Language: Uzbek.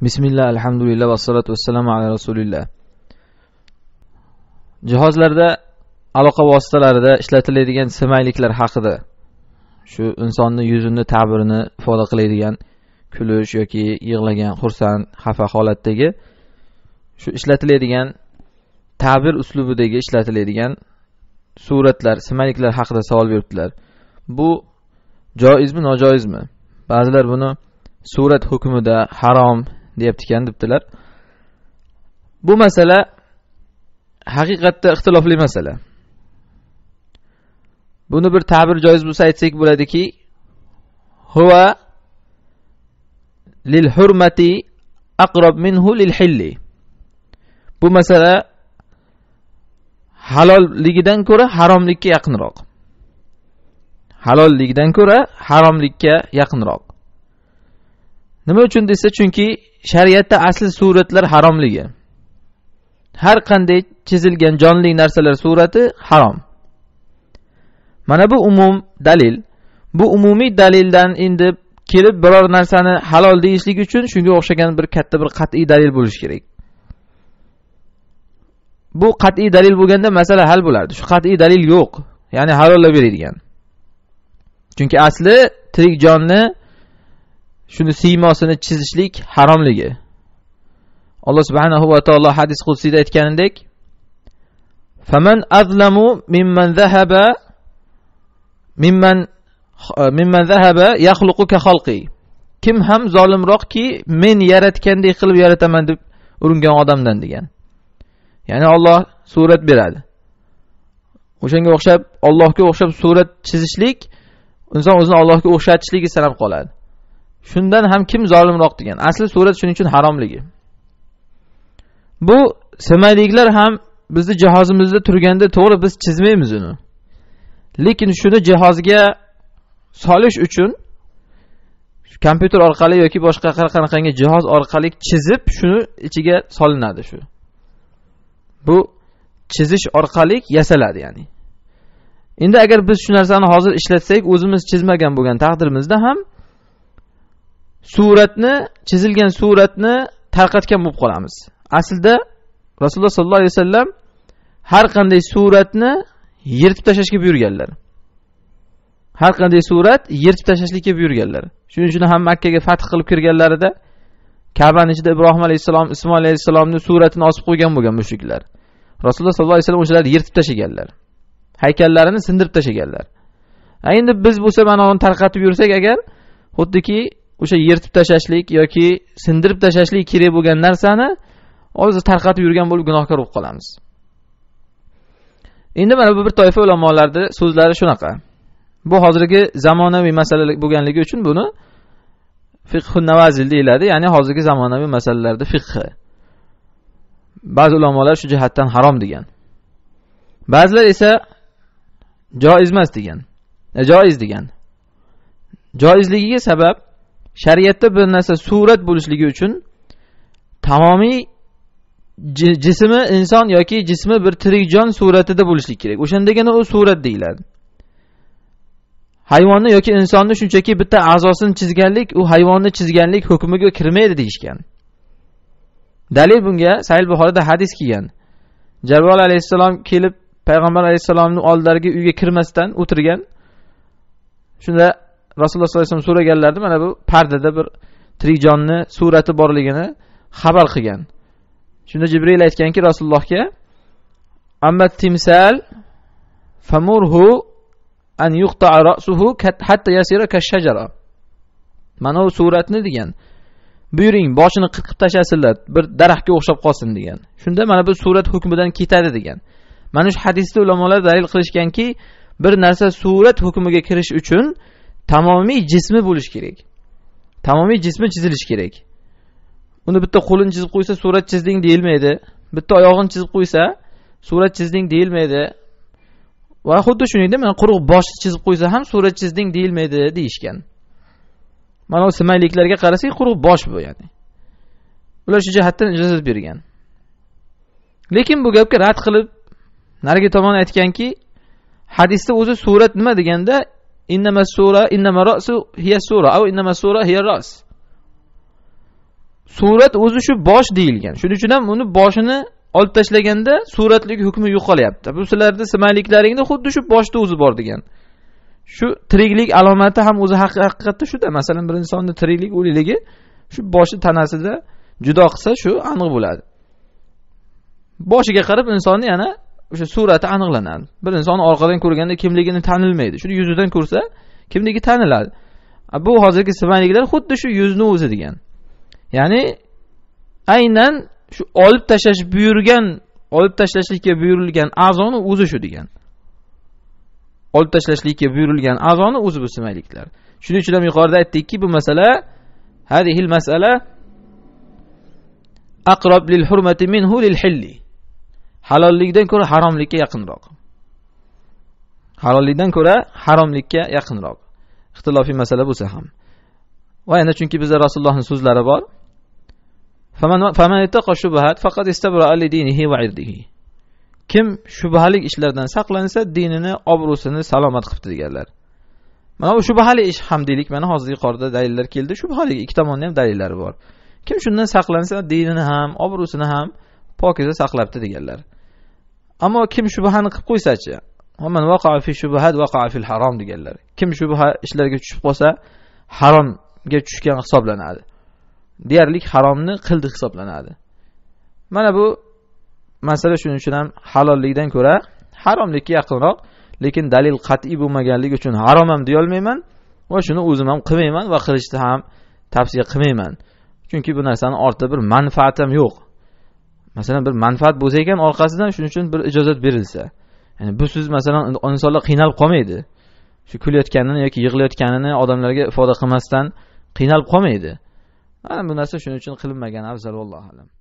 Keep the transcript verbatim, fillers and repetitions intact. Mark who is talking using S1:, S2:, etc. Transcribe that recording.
S1: Bismillah, alhamdulillah, vassalatu vassalamu ala rasulillah. Jihozlarda, aloqa vositalarida ishlatiladigan simayliklar haqida, shu insonning yuzini, ta'birini ifoda qiladigan kulish yoki yig'lagan, xursand, xafa holatdagi shu ishlatiladigan ta'bir uslubidagi ishlatiladigan suratlar, simayliklar haqida savol beribdilar. Bu joizmi, nojoizmi? Ba'zilar buni surat hukmida harom deyapti ekan debdilar. Bu masala haqiqatda ixtilofli masala. Buni bir ta'bir joiz bo'lsa aytsak bo'ladiki, huwa lil hurmati aqrab minhu lil hilli. Bu masala halolligidan ko'ra haromlikka yaqinroq. Halolligidan ko'ra haromlikka yaqinroq. Nima uchun desa, chunki shariatda asli suratlar haromligi. Har qanday chizilgan jonli narsalar surati harom. Mana bu umum dalil. Bu umumiy dalildan endi kelib biror narsani halol deyishlik uchun shunga o'xshagan bir katta bir qat'iy dalil bo'lishi kerak. Bu qat'iy dalil bo'lganda masala hal bo'lardi. Shu qat'iy dalil yo'q. Ya'ni halollab beradigan. Chunki asli tirik jonni shuni siymosini chizishlik haromligi. Alloh subhanahu va taolo hadis qudsiyda aytganidek: "Faman azlamu mimman zahaba mimman mimman zahaba yakhluqu ka khalqi." Kim ham zolimroqki, men yaratgandek qilib yarataman deb uringan odamdan degan. Ya'ni Alloh surat beradi. O'shanga o'xshab Allohga o'xshab surat chizishlik inson o'zini Allohga o'xshatishligi sanab qoladi. Shundan ham kim zolimroq degan. Asli surat shuning uchun haromligi. Bu simayliklar ham bizni jihozimizda turganda to'g'ri biz chizmaymiz uni. Lekin shuni jihozga solish uchun kompyuter orqali yoki boshqa qanaqangi jihoz orqali chizib shuni ichiga solinadi shu. Bu chizish orqali yasaladi ya'ni. Endi agar biz shu narsani hozir ishlatsak, o'zimiz chizmagan bo'lgan taqdirimizda ham suratni, chizilgan suratni tarqatgan bo'lib qolamiz. Aslida Rasululloh sollallohu alayhi vasallam har qanday suratni yirtib tashlashga buyurganlar. Har qanday surat yirtib tashlashlikka buyurganlar. Shuning uchun ham Makka ga fath qilib kirganlarida Ka'baning ichida Ibrohim alayhisalom, Ismoil alayhisalomning suratini osib qo'ygan bo'lgan mushriklar. Rasululloh sollallohu alayhi vasallam o'shalarni yirtib tashlaganlar. Haykallarini sindirib tashlaganlar. Endi biz bo'lsa mana uni tarqatib yursak agar, xuddiki o'sha yirtib tashlashlik yoki sindirib tashlashlik kerak bo'lgan narsani o'zi tarqatib yurgan bo'lib gunohkor bo'lib qolamiz. Endi mana bu bir toifa ulamolarning so'zlari shunaqa. Bu hozirgi zamonaviy masala bo'lganligi uchun buni fiqhun nawazil deyiladi, ya'ni hozirgi zamonaviy masalalarda fiqhi. Ba'zi ulamolar shu jihatdan harom degan. Ba'zilar esa joiz emas degan. E, joiz degan. Joizligiga sabab shariatda bir narsa surat bo'lishligi uchun tamomiy jismi inson yoki jismi bir tirik jon suratida bo'lishi kerak. O'shandagina u surat deyiladi. Hayvonni yoki insonni shunchaki bitta a'zosini chizganlik, u hayvonni chizganlik hukmiga kirmaydi deyishgan. Dalil bunga Sahih Buxoriyda hadis kelgan. Jabir alayhisalom kelib payg'ambar alayhisalomning oldilariga uyga kirmasdan o'tirgan. Shunda Rasululloh sollallohu alayhi vasallam so'raganlardi, mana bu pardada bir tirik jonni surati borligini xabar qilgan. Shunda Jibril aytganki Rasulullohga: "Amma timsal famurhu an yuqta'a ra'suhu hatta yasira kash-shajara." Mana u suratni degan. Buyuring, boshini qirqib tashlasinlar, bir daraxtga o'xshab qolsin degan. Shunda mana bu surat hukmidan ketadi degan. Mana shu hadisda ulamolar dalil qilishganki, bir narsa surat hukmiga kirish uchun tamomiy jismi bo'lish kerak. Tamomiy jismi chizilish kerak. Uni bitta qo'lini chizib qo'ysa surat chizding deyilmaydi. Bitta oyog'ini chizib qo'ysa surat chizding deyilmaydi. Va xuddi shuningdek, mana quruq boshni chizib qo'ysa ham surat chizding deyilmaydi deyishgan. Mana o simayliklarga qarasak, quruq bosh bu ya'ni. Ular shu jihatdan ijozat bergan. Lekin bu gapga rad qilib narigi tomon aytganki, hadisda o'zi surat nima deganda innamas sura innama ra'su hiya sura aw innamas sura hiya ras. surat o'zi shu bosh deyilgan. Shuning uchun ham uni boshini olib tashlaganda suratlik hukmi yo'qolyapti. Bu sizlarda simayliklaringda xuddi shu boshda o'zi bor degan. Shu tiriklik alomati ham o'zi haqiqatda shuda. Masalan, bir insonning tiriklik o'likligi shu boshi tanasida judo qilsa shu aniq bo'ladi. Boshiga qarab insonni yana o'sha surati aniqlanadi. Bir insonni orqadan ko'rganda kimligini tanilmaydi. Shuni yuzidan ko'rsa kimligi taniladi. Bu hozirgi simayliklar xuddi shu yuzni o'zi degan. Ya'ni aynan shu olib tashlash buyurgan, olib tashlashlikka buyurilgan a'zoni o'zi shu degan. Olib tashlashlikka buyurilgan a'zoni o'zi bu simayliklar. Shuning uchun ham yuqorida aytdikki, bu masala hadihil masala aqrab lil hurmati minhu lil hilli. Halollikdan ko'ra haromlikka yaqinroq. Halollikdan ko'ra haromlikka yaqinroq. Ixtilofiy masala bo'lsa ham. Va yana chunki bizda Rasulullohning so'zlari bor. Faman faman ittaqa shubuhat faqad istabra'a li dinihi va irdihi. Kim shubhali ishlardan saqlansa, dinini, obro'sini salomat qilibdi deganlar. Mana bu shubhali ish ham deylik, mana hozir yuqorida dalillar keldi. Shubhali ikki tomonda ham dalillari bor. Kim shundan saqlansa, dinini ham, obro'sini ham pokiza saqlabdi deganlar. Ammo kim shubhani qilib qo'ysa-chi, man waqa'a fi shubuhat waqa'a fil harom deganlar. Kim shubha ishlarga tushib qolsa, haromga tushgan hisoblanadi. Deyarlik haromni qildi hisoblanadi. Mana bu masala shuning uchun ham halollikdan ko'ra haromlikka yaqinroq, lekin dalil qat'iy bo'lmaganligi uchun harom ham deya olmayman va shuni o'zim ham qilmayman va qilishni ham tavsiya qilmayman. Chunki bu narsaning ortida bir manfaat ham yo'q. Masalan, bir manfaat bo'lsa ekan orqasidan shuning uchun bir ijozat berilsa. Ya'ni bu siz masalan insonlar qiynalib qolmaydi. Shu kulayotganini yoki yig'layotganini odamlarga ifoda qilmasdan qiynalib qolmaydi. Mana bu narsa shuning uchun qilinmagan afzal, vallohu alam.